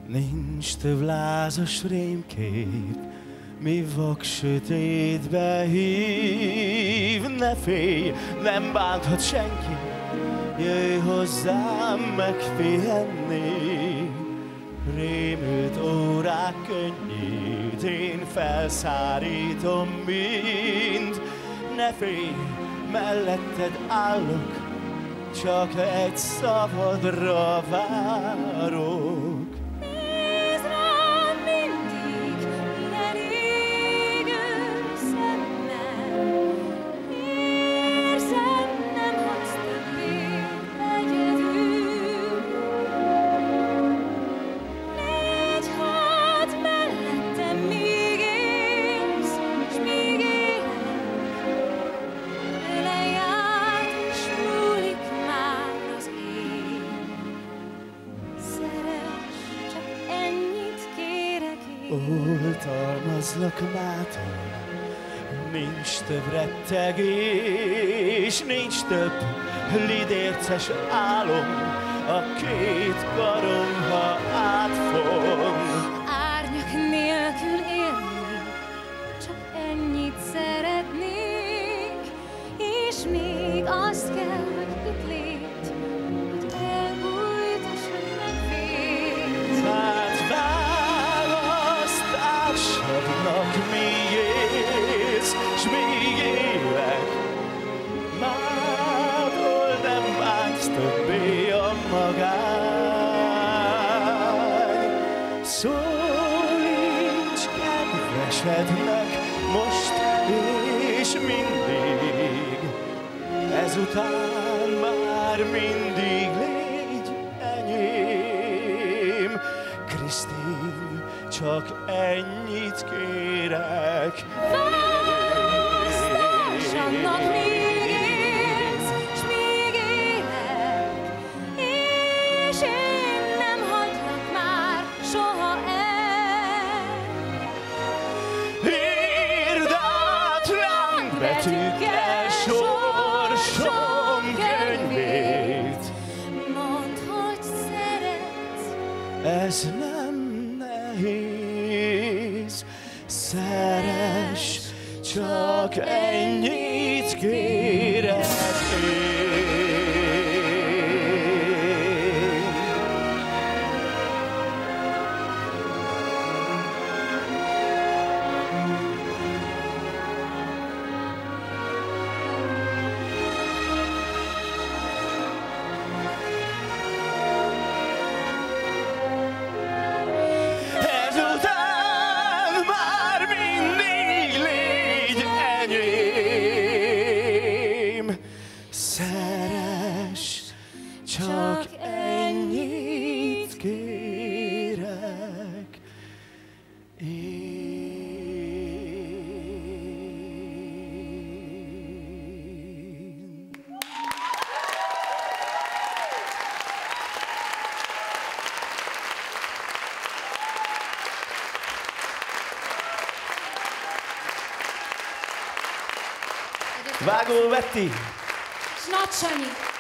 Nincs több lázas rémkép, mi vak sötétbe hív. Ne félj, nem bánthat senki, jöjj hozzám megpihenni. Rémült órák könnyét, én felszárítom mind. Ne félj, melletted állok, csak egy szavadra várok. Nézd rám mindig, elégő szemmel. Érzed, nem hagysz többé egyedül. Légy hát mellettem, míg élsz, s míg élek. Ölelj át, és múlik már az ég. Szeress, csak ennyit kérek én. Oltalmazlak mától, nincs több rettegés, nincs több lidérces álom, a két karom, ha átfog. Árnyak nélkül élni, csak ennyit szeretnék, és még azt kell, hogy itt légy, hogy elbújtassanak vét. Hát választásadnak míg élsz, s míg élek. Mától nem bánsz többé a magány. Szólíts kedvesednek most és mindig, ezután már mindig légy enyém. Krisztin, csak ennyit kérek. Választásodnak míg élsz, s míg élek, és én nem hagylak már soha el. Írd át lángybetűkkel sorsom könyvét. Mondd, hogy szeretsz, Ez nem nehéz, szeress, csak ennyit kérek én. Ezután már mindig légy enyém. Szeress, csak ennyit kérek én. Vágó Betty! s Nagy Sanyi.